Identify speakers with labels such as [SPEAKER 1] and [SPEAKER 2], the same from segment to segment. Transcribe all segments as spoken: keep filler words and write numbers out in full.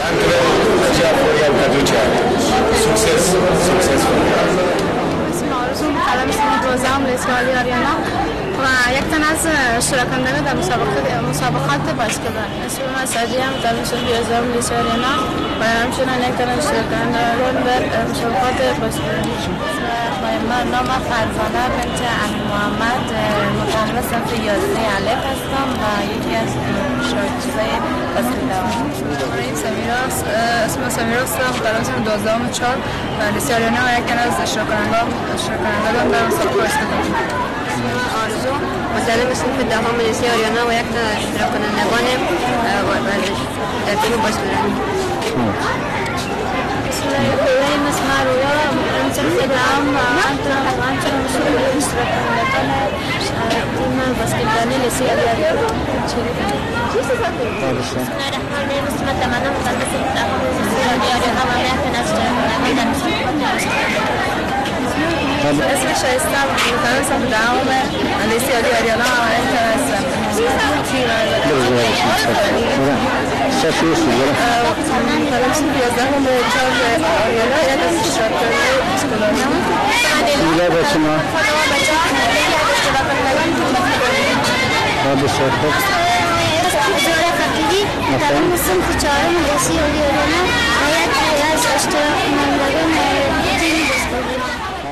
[SPEAKER 1] anche faceva fuori al caduce. Succes, succes.
[SPEAKER 2] اسم آرزو متعلم اسم دوازدهم لیسوالی آریانا و یک تن از شراکنندگان در مسابقات مسابقات باسکتبال. اسم من سعدیه، متعلم اسم دوازدهم لیسوالی آریانا و همچنین یک تن از شراکنندگان در مسابقات باسکتبال. من نام فرزانه بنت علی محمد، متعلم صنف یازده الف هستم و یکی از شاگردای باسکتبال. من سمیراس، اسم سمیراس هستم، متعلم اسم دوازدهم چهار لیسوالی آریانا و یک تن از شراکنندگان شراکنندگان در مسابقات باسکتبال. آرزو متعلم صنف دهم لیسوالی آریانا و یک تن از شراکنندگان ورزش در تیم باسکتبال. Kulayin mas maruya mungkin sedang antara antara musuh istirahat tim basketball lesi ada. Bismillahirrahmanirrahim. Bismillahirrahmanirrahim. اسم شایسته متعلم صنف دهم لیسوالی آریانا و یک تن از
[SPEAKER 3] Saçıyorsun böyle.
[SPEAKER 2] متعلم صنف یازدهم چهار آریانا یک از شراکنندگان باسکتبال.
[SPEAKER 3] İyiler olsun ha. Hadi sohbet.
[SPEAKER 2] متعلم صنف چهارم لیسوالی آریانا و یک از اشتراکنندگان تیم باسکتبال.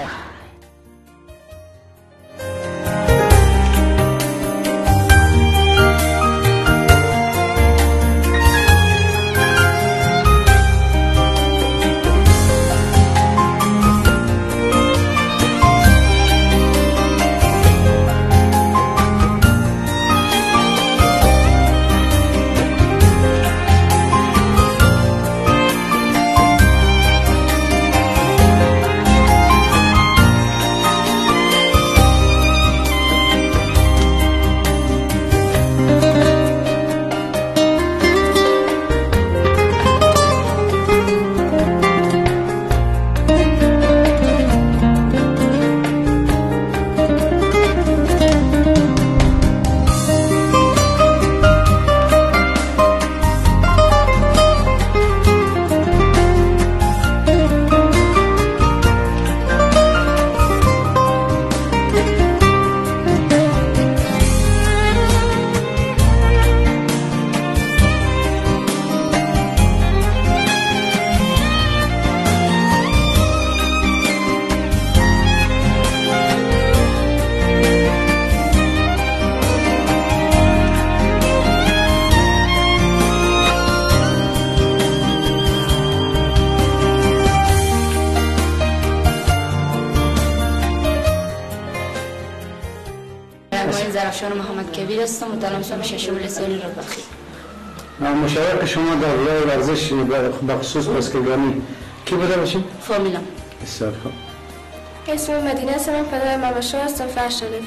[SPEAKER 4] زرافشان محمد کبیر هستم، متعلم صنف ششم لیسوالی رودبرخی.
[SPEAKER 3] مشارکت شما در راه ورزش به خصوص باسکتبالی کی بوده باشید؟
[SPEAKER 4] فامیلم.
[SPEAKER 3] بسیار خوب.
[SPEAKER 2] اسم مدینه هستم، پدر ماماشو هستم، فرش شریف.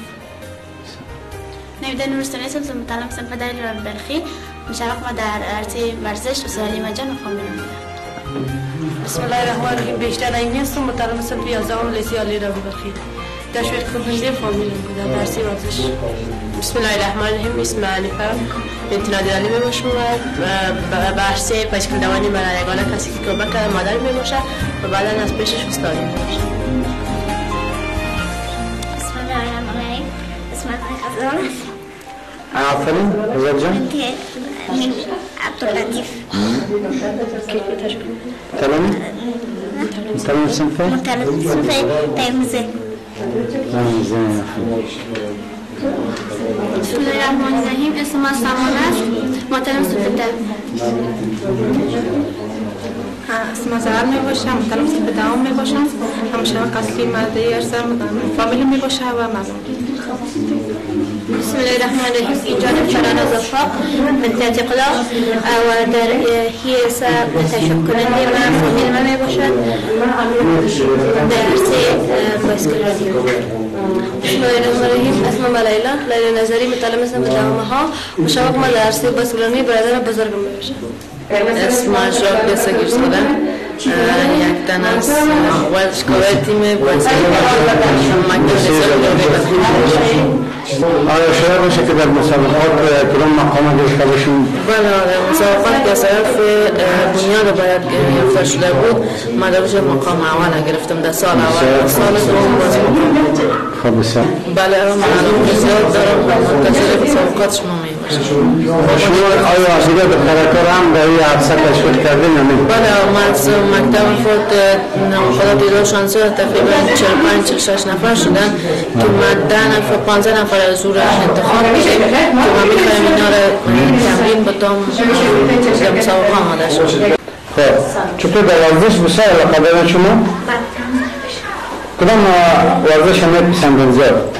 [SPEAKER 5] نویده نورستانی هستم، متعلم صنف پدری رودبرخی. مشارکت ما در عرصه ورزش و سلیمه جان و فامیلم بوده.
[SPEAKER 4] بسم الله الرحمن الرحیم. بیشتر نایمی هستم، متعلم صنف یازدهم لیسوالی رودبرخی. تشویق کننده فامیلم بوده در عرصه ورزش.
[SPEAKER 6] بسم الله الرحمن الرحیم. اسم عنیفه بنت نادر علی میباشم و به عرصه باسکتبالی من یگانه کسی که کمک مادر میباشه و بعدا از پیشش استادی میباشه.
[SPEAKER 5] بسم الله الرحمن الرحیم. اسم من خزان.
[SPEAKER 3] آفرین بزرگ جان.
[SPEAKER 5] من عبداللطیف.
[SPEAKER 3] تمام. تمام صنفه.
[SPEAKER 5] متعلم صنف تیمزه.
[SPEAKER 2] بسم الله الرحمن الرحیم. اسم من سامان است، متعلم صنف ده. اسم من زهر می باشم، متعلم صنف دهم می باشم. همشهر اصلی ماده ارزم فامیل می باشه و مزم.
[SPEAKER 5] بسم الله الرحمن الرحیم. اینجا فرانه زفاق من اعتقلا و در هیئت تشکیل کننده من فامیل من می باشد در عرصه باسکتبالی.
[SPEAKER 6] بسم الله الرحمن الرحیم. اسم من لیلا لیلا نظری، متعلم صنف دهمها. مشارکت ما در عرصه باسکتبالی برادر بزرگم می باشه. اسم اشراف بسگیر زاده، یک تن از ورزشکارای تیم باسکتبال مکتب لیسوالی رودبرخی.
[SPEAKER 3] آیا شاید باشه که در مسابقات کدام مقام گرفته باشیم؟
[SPEAKER 6] بله آره مسابقات که از طرف بنیاد باید گرفته شده بود ما در مقام اول گرفتم در سال اول سال دوم باز
[SPEAKER 3] خب بسیار
[SPEAKER 6] بله من الان بسیار دارم منتظر مسابقات شما می باشم.
[SPEAKER 3] شما آیا دیگه به کاراکتر هم در این حادثه تشکیل کردین یا نه؟
[SPEAKER 6] بله من از مکتب خود خدا دیدار شانسی تقریبا چهل و پنج چهل و شش نفر شدن که ما ده نفر پانزده نفر از او را انتخاب میشیم که ما میخوایم اینا را تمرین بتام در مسابقه آماده شد.
[SPEAKER 3] خب چطور در ورزش بسیار علاقه دارین شما؟ کدام ورزش هم میپسندین زیاد؟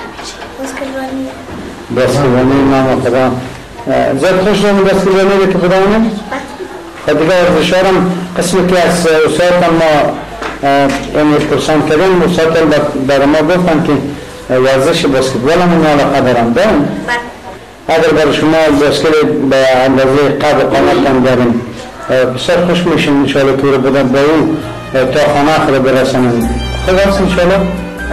[SPEAKER 3] بسکتبالی نام خدا زیاد خوش دارم بسکتبالی که خدا همه؟ و دیگه ورزش هم قسمی که از استاد ما این پرسان کردن استاد برای ما گفتن که ورزش بسکتبال هم علاقه دارم دارم؟ اگر برای شما بسکتبال به اندازه قد و قامت هم داریم بسیار خوش میشیم انشاءالله که رو بودن به اون تا خانه آخر برسنم خود هست انشاءالله؟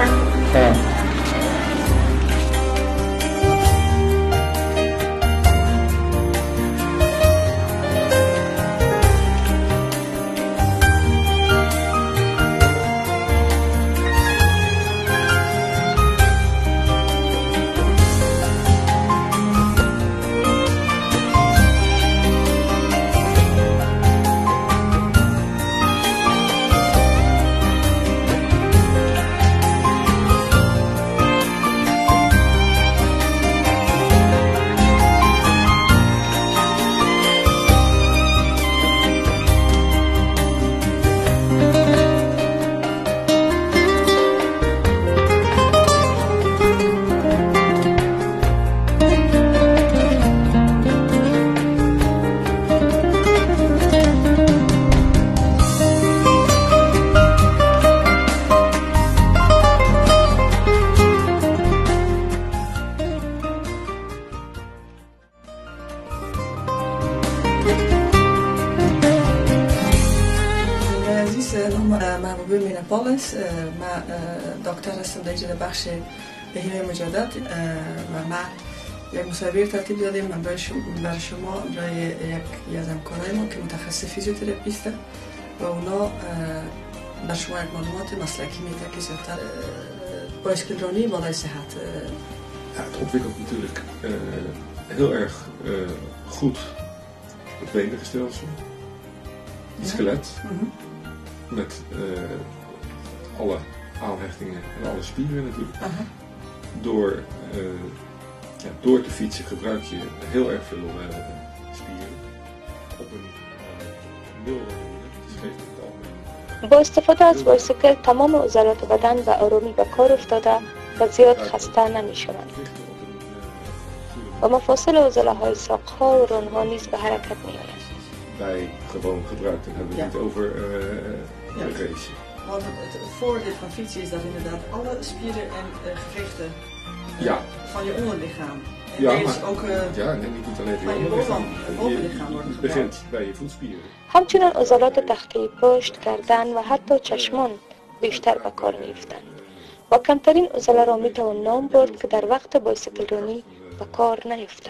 [SPEAKER 7] محبوبه مینپالس ما دکتر هستم در اینجا بخش بهینه مجدد و ما یک مسابقه ترتیب دادیم من برای شما برای یک از همکارای ما که متخصص فیزیوتراپیسته و اونا بر شما یک معلومات مسلکی میده که زیادتر بایسکلرانی بالای صحت.
[SPEAKER 8] Ja, het ontwikkelt natuurlijk uh, heel erg uh, goed het benenstelsel, het skelet, mm-hmm. met uh, alle aanhechtingen en alle spieren natuurlijk. Uh-huh. Door, uh, ja, door te fietsen gebruik je heel erg veel uh, spieren op een uh, milde manier. Het is geen het algemeen.
[SPEAKER 5] با استفاده از بایسکل تمام عضلات بدن به آرامی به کار افتاده و زیاد خسته نمی شوند. و مفاصل عضله‌های ساق‌ها و ران‌ها نیز به حرکت می‌آیند.
[SPEAKER 8] Bij gewoon gebruik, dan hebben we het ja. niet over uh, ja. race.
[SPEAKER 7] Want het, het voordeel van fietsen is dat inderdaad alle spieren en uh, gewrichten
[SPEAKER 8] ja.
[SPEAKER 7] van je onderlichaam. En
[SPEAKER 8] ja,
[SPEAKER 7] maar, ook uh,
[SPEAKER 8] ja, nee, niet alleen van je
[SPEAKER 7] onderlichaam. bovenlichaam wordt
[SPEAKER 8] het begint bij je voetspieren.
[SPEAKER 5] همچنین عضلات تخته پشت، گردن و حتی چشمان بیشتر به کار می‌افتند. و کمترین عضله را می‌توان نام برد که در وقت بایسکلرانی به کار نیفتد.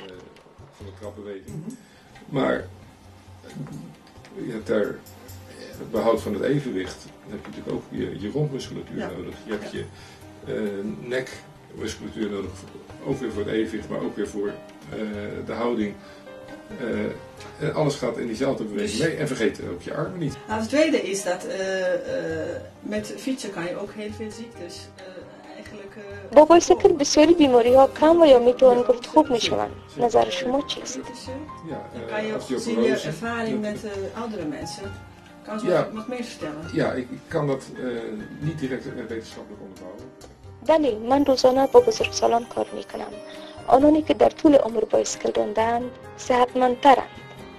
[SPEAKER 8] Maar ja, ter behoud van het evenwicht heb je natuurlijk ook je, je rondmusculatuur ja. nodig. Je hebt je uh, nekmusculatuur nodig, ook weer voor het evenwicht, maar ook weer voor uh, de houding. Uh, en alles gaat in diezelfde beweging mee en vergeet ook je armen niet.
[SPEAKER 7] Nou, het tweede is dat uh, uh, met fietsen kan je ook heel veel ziektes uh, eigenlijk... Uh,
[SPEAKER 5] با بایسکل بسیاری بیماری ها کم و یا میتوان گفت خوب میشوند. نظر شما چیست؟
[SPEAKER 8] Ja,
[SPEAKER 7] uh, kan je ook gezien je ervaring met uh, oudere mensen, kan je ja, wat meer vertellen?
[SPEAKER 8] Ja, ik, ik kan dat uh, niet direct uh, wetenschappelijk onderbouwen.
[SPEAKER 5] بله، من روزانه با بزرگسالان کار میکنم. آنانی که در طول عمر بایسکل راندند صحتمندترند.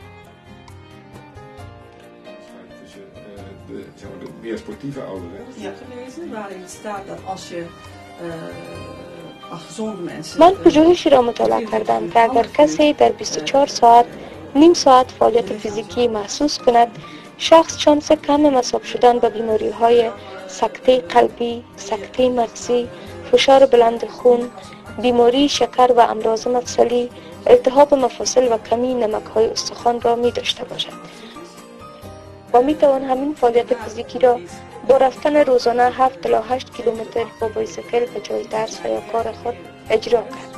[SPEAKER 8] De, zeg maar, de meer sportieve ouderen.
[SPEAKER 7] Ja, gelezen waarin staat dat als je uh, als gezonde mensen.
[SPEAKER 5] من پژوهشی را مطالعه کردم که اگر کسی در بیست و چهار ساعت نیم ساعت فعالیت فیزیکی محسوس کند، شخص شانس کم مصاب شدن به بیماری های سکته قلبی، سکته مغزی، فشار بلند خون،
[SPEAKER 9] بیماری شکر و امراض مفصلی، التهاب مفاصل و کمی نمک‌های استخوان را می داشته باشد و می توان همین فعالیت فیزیکی را با رفتن روزانه هفت تا هشت کیلومتر با بایسکل به جای درس و یا کار خود اجرا کرد.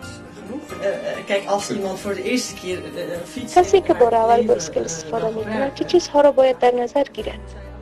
[SPEAKER 9] کسی که بار اول بایسکل استفاده می کند چه چیزها را باید در نظر گیرد؟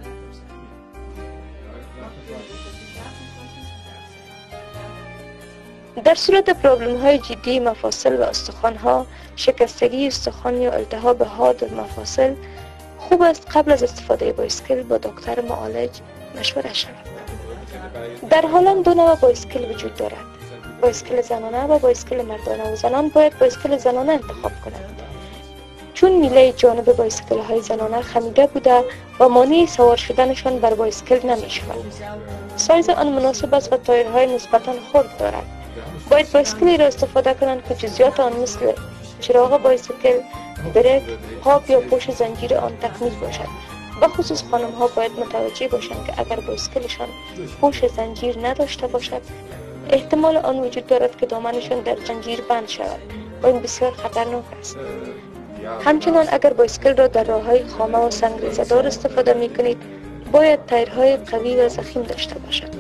[SPEAKER 9] در صورت پرابلم های جدی مفاصل و استخوان ها، شکستگی استخوان یا التهاب حاد مفاصل، خوب است قبل از استفاده بایسکل با دکتر معالج مشوره شود. در هلند دو نوع بایسکل وجود دارد: بایسکل زنانه و بایسکل مردانه، و زنان باید بایسکل زنانه انتخاب کنند چون میله جانب بایسکل های زنانه خمیده بوده و مانع سوار شدنشان بر بایسکل نمی شود. سایز آن مناسب است و تایرهای نسبتا خرد دارد. باید بایسکلی را استفاده کنند که جزئیات آن مثل چراغ بایسکل، بریک، پاک یا پوش زنجیر آن تکمیل باشد. به خصوص خانم ها باید متوجه باشند که اگر بایسکلشان پوش زنجیر نداشته باشد، احتمال آن وجود دارد که دامنشان در زنجیر بند شود و این بسیار خطرناک است. همچنان اگر بایسکل را در راههای خامه و سنگریزه‌دار استفاده می کنید، باید تایرهای قوی و ضخیم داشته باشد.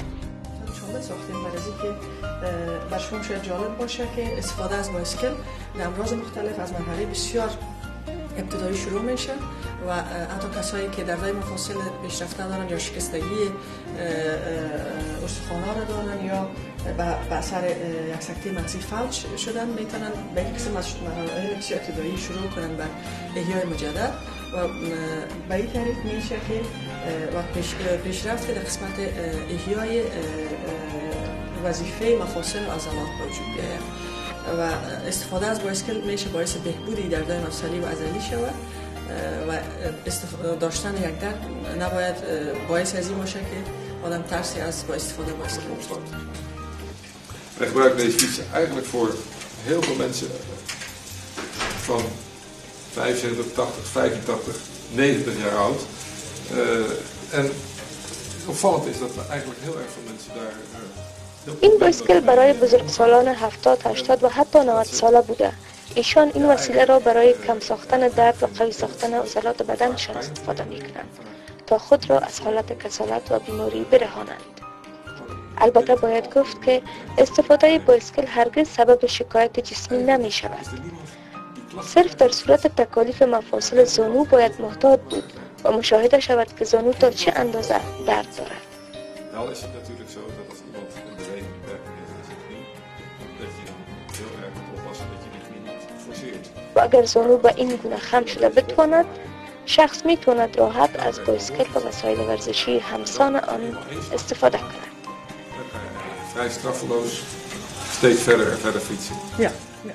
[SPEAKER 7] بر شما شاید جالب باشه که استفاده از بایسکل در امراض مختلف از مرحله بسیار ابتدایی شروع میشه و حتی کسایی که در راه مفاصل پیشرفته دارن یا شکستگی استخوان‌ها را دارن یا به اثر یک سکته مغزی فلج شدن، میتونن به یک قسم از مراحل بسیار ابتدایی شروع کنن به احیای مجدد و به این طریق میشه که وقت پیشرفت در قسمت احیای وظیفه مفاصل و عضلات وجود بیاید و استفاده از بایسکل میشه باعث بهبودی در دردهای مفصلی و عضلی شود و استفاده داشتن یک درد نباید باعث از این باشه که آدم ترسی از با استفاده بایسکل opstart.
[SPEAKER 8] Wij gebruiken deze fietsen eigenlijk voor heel veel mensen van vijfenzeventig, tachtig, vijfentachtig, negentig jaar oud. Uh, en opvallend is dat er eigenlijk heel erg veel mensen daar uh,
[SPEAKER 9] این بایسکل برای بزرگسالان هفتاد، هشتاد و حتی نود ساله بوده. ایشان این وسیله را برای کم ساختن درد و قوی ساختن عضلات بدنشان استفاده می کنند تا خود را از حالت کسالت و بیماری برهانند. البته باید گفت که استفاده بایسکل هرگز سبب شکایت جسمی نمی شود. صرف در صورت تکالیف مفاصل زانو باید محتاط بود و مشاهده شود که زانو تا چه اندازه درد دارد.
[SPEAKER 8] Wel is het natuurlijk zo dat als iemand een beweging beperking heeft in zijn knie, dat je dan heel erg moet oppassen dat je die knie niet forceert.
[SPEAKER 9] و اگر زانو به این گونه خم شده بتواند، شخص میتواند راحت از بایسکل و وسایل ورزشی همسان آن استفاده کند.
[SPEAKER 8] Dan kan je vrij straffeloos steeds verder en verder fietsen.
[SPEAKER 7] Ja.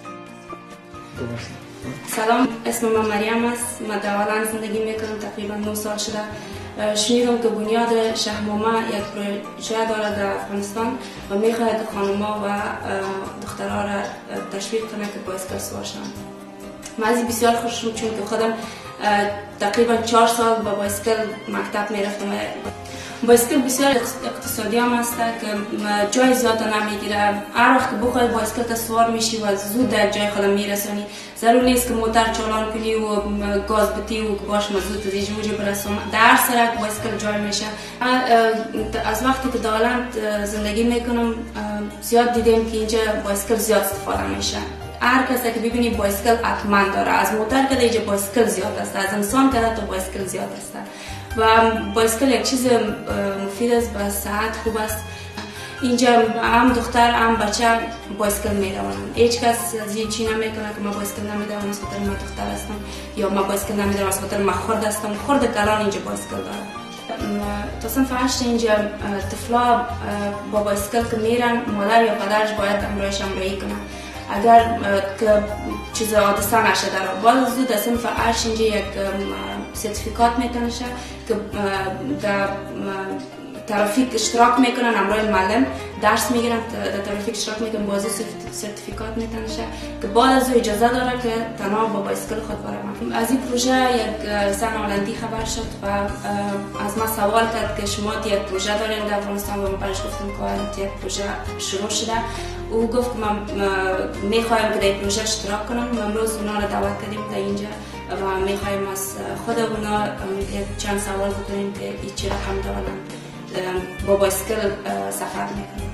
[SPEAKER 10] سلام، اسم من مریم است. من در هلند زندگی میکنم، تقریبا نه سال شده. شنیدم که بنیاد شهرنامه یک پروژه دارد در افغانستان و میخواهد خانم‌ها و دخترها را تشویق کنه که بایسکل سوار شوند. من از بسیار خوشم چون که خودم تقریبا چهار سال با بایسکل مکتب میرفتم. بایسکل بسیار اقتصادی هم است که جای زیاد نمیگیره. هر وقت که بخوای بایسکل تا سوار میشی و زود در جای خودت میرسونی. ضرور نیست که موتور چالان کنی و گاز بتی و باش مزود از اینجا اونجا برسون. در سرک بایسکل جای میشه. از وقتی که در هلند زندگی میکنم زیاد دیدم که اینجا بایسکل زیاد استفاده میشه. هر کسی که ببینی بایسکل حتما داره. از موتور که اینجا بایسکل زیاد است، از انسان که تو بایسکل زیاد است. و بایسکل یک چیز مفید است، به صحت خوب است. اینجا هم دختر هم بچه بایسکل میروند. هیچ کس از این چی نمیکنه که ما بایسکل نمیدونم از خاطر ما دختر هستم یا ما بایسکل نمیدونم از خاطر ما خرد هستم. خرد کلان اینجا بایسکل داره. تا صنف هشت اینجا طفلا با بایسکل که میرن، مادر یا پدرش باید همراهش همراهی کنن. اگر که چیز حادثه نشه در بعد زود از صنف هشت اینجا یک سرتیفیکات میتونه شه که در ترافیک اشتراک میکنن، همراه معلم درس میگیرن، در ترافیک اشتراک میکنن، بازی سرتیفیکات میتونه شه که بعد از اجازه داره که تنها با بایسکل خود برم. از این پروژه یک زن هلندی خبر شد و از ما سوال کرد که شما یک پروژه دارین در افغانستان و من برش گفتم که یک پروژه شروع شده او گفت که من میخوایم که در پروژه اشتراک کنم و امروز اونا را دعوت کردیم در اینجا و میخوایم از خود اونا چند سوال بکنیم که این چی رقم دارن با بایسکل سفر میکنم.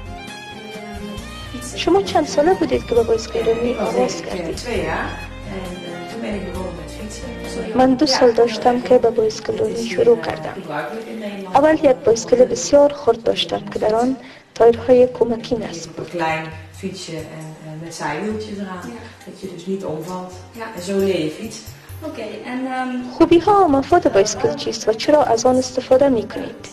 [SPEAKER 9] شما چند ساله بودید که با بایسکلرانی آغاز کردید؟ من دو سال داشتم که با بایسکلرانی شروع کردم. اول یک بایسکل بسیار خرد داشتم که در آن تایرهای کمکی نصب بود.
[SPEAKER 11] fietsje en uh, met zijwieltjes eraan, ja. Dat je dus niet omvalt. Ja. En zo leer je fietsen.
[SPEAKER 10] Okay, en um,
[SPEAKER 9] خوبی ها و مفاد بایسکل چیست و چرا از آن استفاده می کنید؟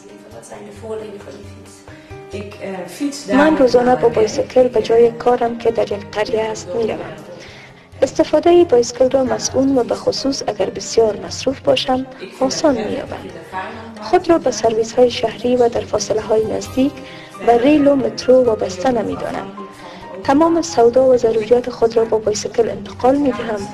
[SPEAKER 9] من روزانه با بایسکل به جای کارم که در یک قریه است می روم. استفاده بایسکل را مسئول و به خصوص اگر بسیار مصروف باشم آسان می یابم. خود را به سرویس های شهری و در فاصله های نزدیک به ریل و مترو وابسته نمی دانم. تمام سودا و ضروریات خود را با بایسکل انتقال می دهم.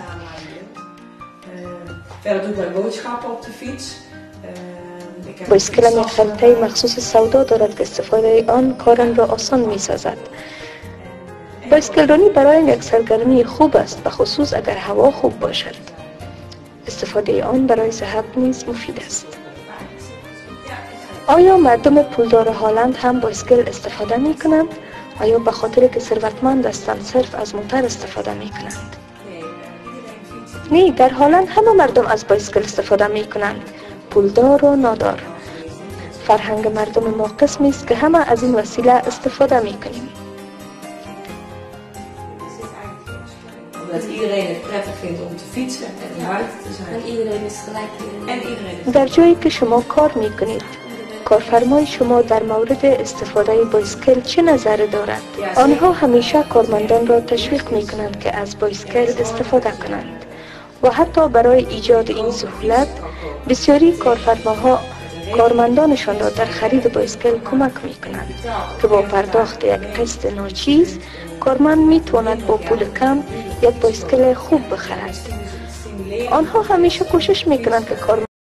[SPEAKER 9] بایسکلم یک خریطه مخصوص سودا دارد که استفاده آن کارم را آسان می سازد. بایسکلرانی برای یک سرگرمی خوب است، به خصوص اگر هوا خوب باشد. استفاده آن برای صحت نیز مفید است. آیا مردم پولدار هالند هم بایسکل استفاده می کنند؟ آیا به خاطر که ثروتمند هستند صرف از موتور استفاده می کنند؟ نه، در هالند همه مردم از بایسکل استفاده می کنند، پولدار و نادار. فرهنگ مردم ما قسمی است که همه از این وسیله استفاده می کنیم.
[SPEAKER 11] Dat iedereen het prettig vindt om te fietsen en buiten te zijn.
[SPEAKER 10] En iedereen is gelijk.
[SPEAKER 11] En iedereen is
[SPEAKER 9] در جایی که شما کار می کنید، کارفرمای شما در مورد استفاده بایسکل چه نظر دارد؟ آنها همیشه کارمندان را تشویق می کنند که از بایسکل استفاده کنند و حتی برای ایجاد این سهولت بسیاری کارفرماها کارمندانشان را در خرید بایسکل کمک می کنند که با پرداخت یک قسط ناچیز کارمند می تواند با پول کم یک بایسکل خوب بخرد. آنها همیشه کوشش می کنند که کارمند